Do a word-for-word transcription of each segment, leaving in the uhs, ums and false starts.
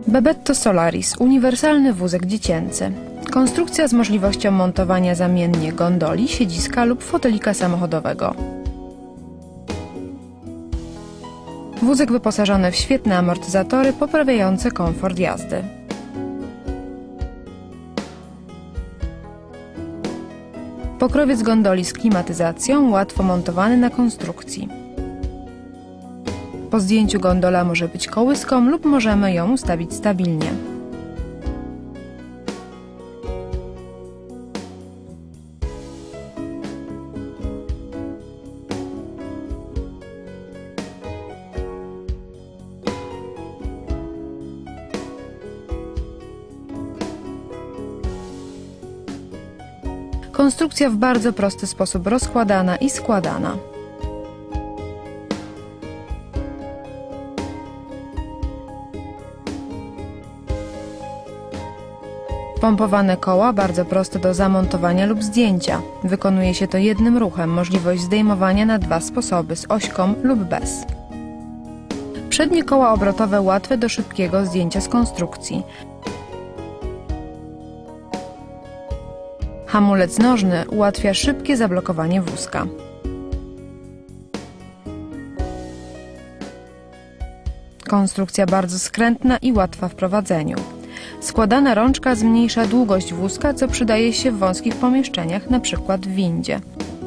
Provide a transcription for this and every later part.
Bebetto Solaris, uniwersalny wózek dziecięcy. Konstrukcja z możliwością montowania zamiennie gondoli, siedziska lub fotelika samochodowego. Wózek wyposażony w świetne amortyzatory poprawiające komfort jazdy. Pokrowiec gondoli z klimatyzacją, łatwo montowany na konstrukcji. Po zdjęciu gondola może być kołyską lub możemy ją ustawić stabilnie. Konstrukcja w bardzo prosty sposób rozkładana i składana. Pompowane koła bardzo proste do zamontowania lub zdjęcia. Wykonuje się to jednym ruchem, możliwość zdejmowania na dwa sposoby, z ośką lub bez. Przednie koła obrotowe łatwe do szybkiego zdjęcia z konstrukcji. Hamulec nożny ułatwia szybkie zablokowanie wózka. Konstrukcja bardzo skrętna i łatwa w prowadzeniu. Składana rączka zmniejsza długość wózka, co przydaje się w wąskich pomieszczeniach, np. w windzie.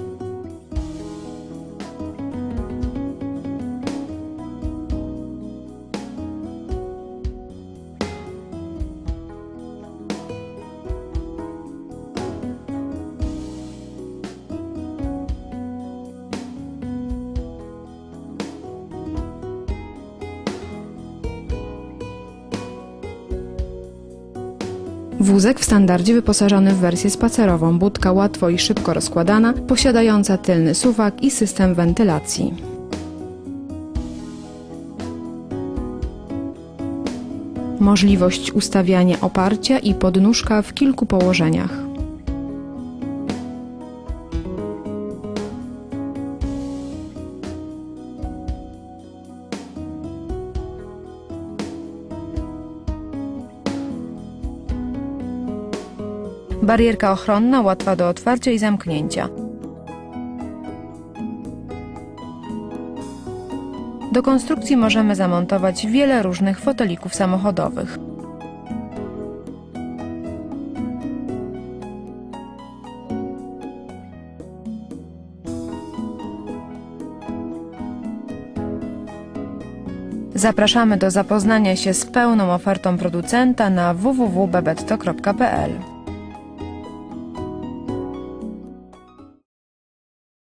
Wózek w standardzie wyposażony w wersję spacerową, budka łatwo i szybko rozkładana, posiadająca tylny suwak i system wentylacji. Możliwość ustawiania oparcia i podnóżka w kilku położeniach. Barierka ochronna łatwa do otwarcia i zamknięcia. Do konstrukcji możemy zamontować wiele różnych fotelików samochodowych. Zapraszamy do zapoznania się z pełną ofertą producenta na w w w kropka bebetto kropka p l.